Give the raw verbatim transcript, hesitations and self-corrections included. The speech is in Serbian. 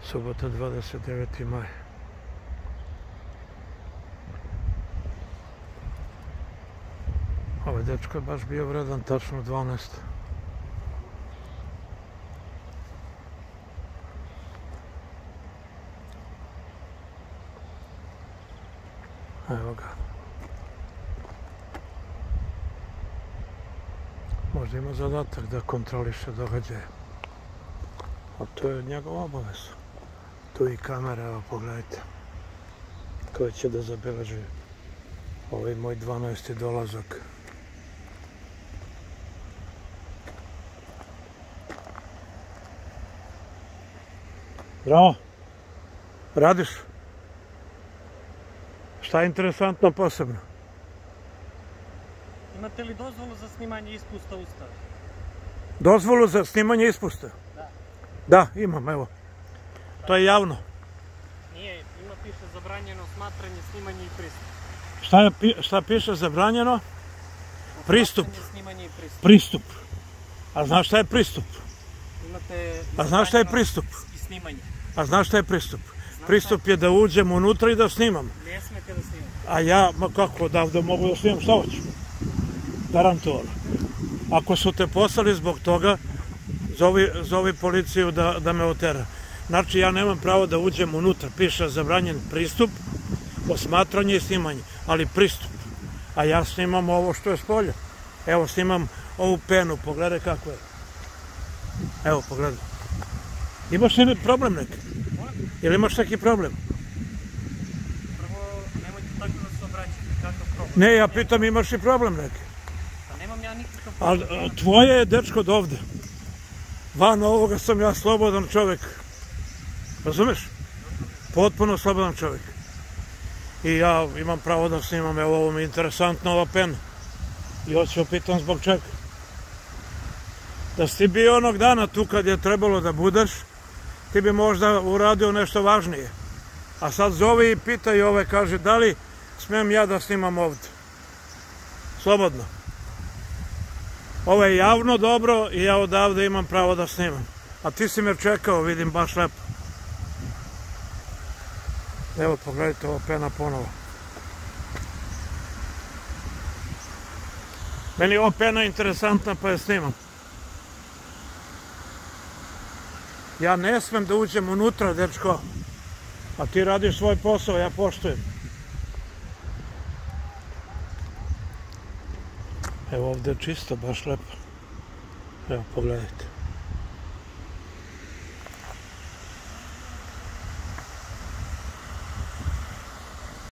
Subota dvadeset deveti maj. Ovaj dečko je baš bio vredan, tačno dvanaest. Evo ga. Možda ima zadatak da kontroliše događaje. A to je njegov obavez. Tu i kamera, evo pogledajte. Koja će da zabeleži ovaj moj dvanaesti dolazak. Bravo. Radiš? Šta je interesantno posebno? Imate li dozvolu za snimanje ispusta usta? Dozvolu za snimanje ispusta? Da. Da, imam, evo. To je javno. Nije, ima piše zabranjeno smatranje, snimanje i pristup. Šta, je, šta piše zabranjeno? Pristup. Snimanje i pristup. Pristup. A znaš šta je pristup? Imate A znaš šta je pristup? I snimanje. A znaš šta je pristup? Pristup je da uđem unutra i da snimam. Ne smete da snimam. A ja, ma kako, odavde mogu da snimam, šta hoću? Garantovano. Ako su te poslali zbog toga, zovi, zovi policiju da, da me otera. Znači, ja nemam pravo da uđem unutra. Piše zabranjen pristup, posmatranje i snimanje, ali pristup. A ja snimam ovo što je s polja. Evo, snimam ovu penu, pogledaj kako je. Evo, pogledaj. Imaš li problem neki? Ili imaš neki problem? Prvo, nemojte tako da se obraćate, kakav problem? Ne, ja pitam imaš li problem neki? Pa nemam ja nikakav problem. Ali tvoje je dečko od ovde. Van ovoga sam ja slobodan čovjek. Razumeš? Potpuno slobodan čovjek. I ja imam pravo da snimam, evo ovo mi je interesantno, ova pena. I hoću pitam zbog čega. Da si ti bio onog dana tu kad je trebalo da budeš, ti bi možda uradio nešto važnije. A sad zove i pita i ove, kaže, da li smijem ja da snimam ovdje? Slobodno. Ovo je javno dobro i ja odavde imam pravo da snimam. A ti si me čekao, vidim, baš lepo. Evo, pogledajte ovo pena ponovo. Meni je ovo pena interesantna, pa je snimam. Ja ne smem da uđem unutra, dečko. A ti radiš svoj posao, ja poštujem. Evo ovdje je čisto, baš lepo. Evo, pogledajte.